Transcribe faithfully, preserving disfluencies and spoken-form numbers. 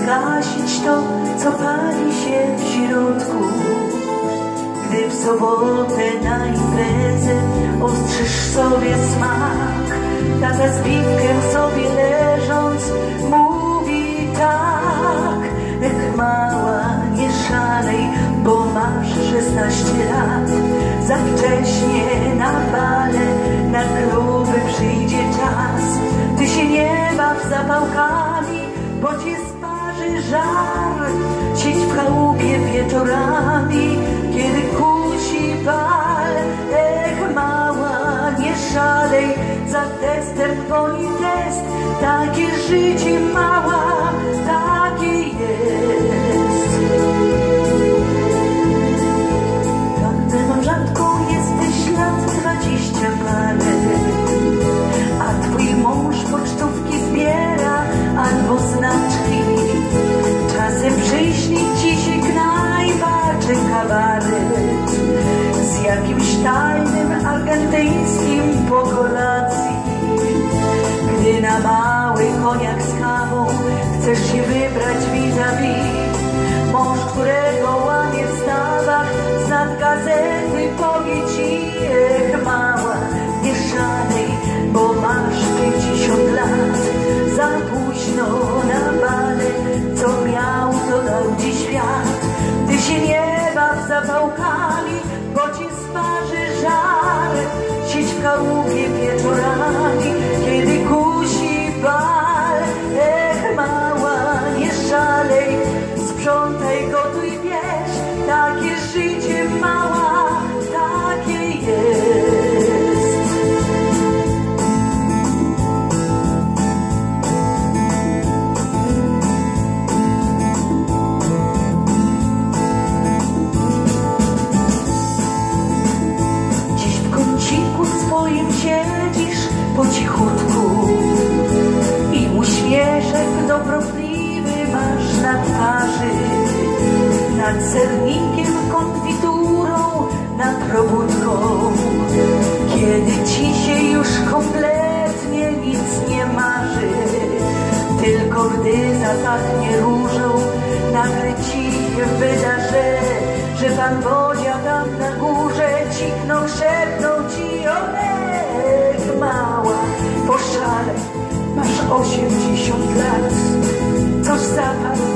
zgasić to, co pali się w środku. Gdy w sobotę na imprezę ostrzysz sobie smak, tata z piwkiem sobie leżąc mówi tak: jak mała, nie szalej, bo masz szesnaście lat. Za wcześnie na bale, na kluby przyjdzie czas. Ty się nie baw zapałkami, bo cię sparzy żar. Siedź w chałupie wieczorami, kiedy kusi bal. Ech mała, nie szalej, za testem goni test. Takie życie mała, takie jest. Tak rzadko jesteś lat dwadzieścia parę, a twój mąż pocztówki zbiera albo znaczki. Czasem przyśni ci się knajpa czy kabaret z jakimś tajnym argentyńskim po kolacji. Gdy na mały koniak z kawą chcesz się wybrać vis-a-vis, mąż, którego łamie w stawach, z nad gazety powie ci: ech mała, nie szalej, bo masz pięćdziesiąt lat. Za późno na bale, co miał, to dał ci świat. Ty się nie baw zapałkami, bo cię sparzy żar. Siedź w chałupie wieczorami, kiedy kusi bal. Ech mała, nie szalej, sprzątaj, gotuj, wiesz. Takie życie mała, takie jest. Dziś w kąciku swoim siedzisz po cichutku i uśmieszek dobrotliwy masz na twarzy. Nad sernikiem, konfiturą, nad robótką. Kiedy ci się już kompletnie nic nie marzy, tylko gdy zapachnie różą, nagle ci się wyda, że, że Pan Bodzia tam na górze ciknął, szepnął ci: olek mała, poszalej, masz osiemdziesiąt lat. Coż za pan